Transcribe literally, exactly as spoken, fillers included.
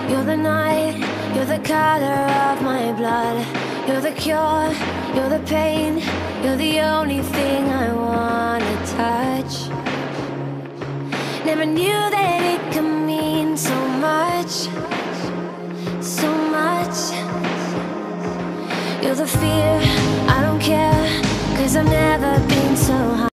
You're the night, you're the color of my blood. You're the cure, you're the pain. You're the only thing I wanna touch. Never knew that it could mean so much, so much. You're the fear, I don't care, 'cause I've never been so high.